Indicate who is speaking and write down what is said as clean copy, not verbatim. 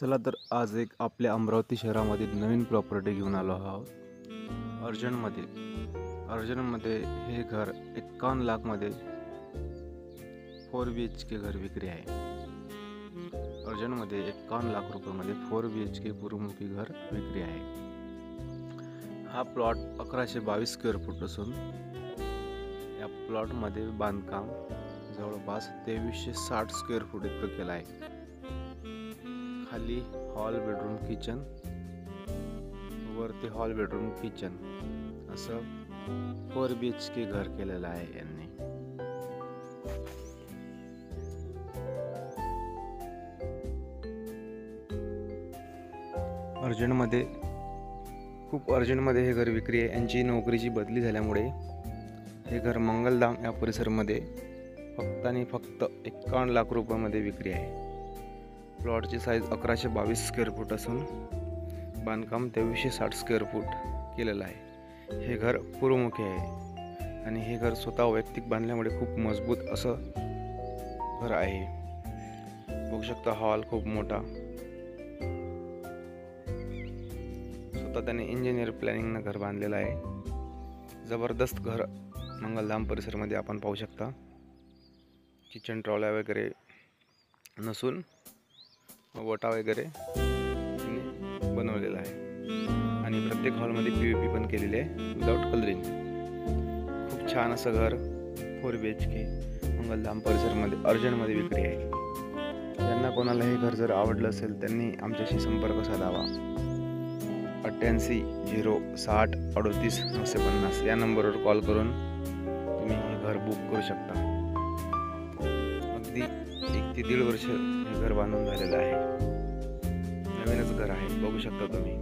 Speaker 1: चला तर आज एक आपल्या अमरावती शहरामध्ये नवीन प्रॉपर्टी घेऊन आलो आहोत. अर्जनमध्ये हे घर 51 लाखमध्ये 4 BHK घर विक्री आहे. अर्जनमध्ये 51 लाख रुपयामध्ये 4 BHK पूर्वमुखी घर विक्री आहे. हा प्लॉट 1122 स्क्वेअर फूट असून या प्लॉटमध्ये बांधकाम जवळपास 2360 स्क्वेअर फूट इतकं केलं आहे. खाली हॉल, बेडरूम, किचन, वरती हॉल, बेडरूम, किचन असं 4 BHK घर केलेलं आहे यांनी. खूप अर्जंटमध्ये हे घर विक्री आहे. यांची नोकरीची बदली झाल्यामुळे हे घर मंगलधाम या परिसरामध्ये फक्त आणि फक्त 51 लाख रुपयामध्ये विक्री आहे. प्लॉटची साईज 1122 स्क्वेअर फूट असून बांधकाम 2360 स्क्वेअर फूट केलेलं आहे. हे घर पूर्वमुखी आहे आणि हे घर स्वतः वैयक्तिक बांधल्यामुळे खूप मजबूत असं घर आहे. बघू शकता हॉल खूप मोठा, स्वतः त्याने इंजिनियर प्लॅनिंगनं घर बांधलेलं आहे. जबरदस्त घर मंगलधाम परिसरामध्ये आपण पाहू शकता. किचन ट्रॉल्या वगैरे नसून वटा वगैरे बनवलेला आहे आणि प्रत्येक हॉलमध्ये POP पण केलेले आहे विदाउट कलरिंग. खूप छान असं घर 4 BHK मंगलधाम परिसरामध्ये अर्जंटमध्ये विक्री आहे. ज्यांना कोणाला हे घर जर आवडलं असेल त्यांनी आमच्याशी संपर्क साधावा. 88 060 38 950 या नंबरवर कॉल करून तुम्ही हे घर बुक करू शकता. अगदी 1 ते 1.5 वर्ष हे घर बांधून झालेलं आहे. नवीनच घर आहे, बघू शकता तुम्ही.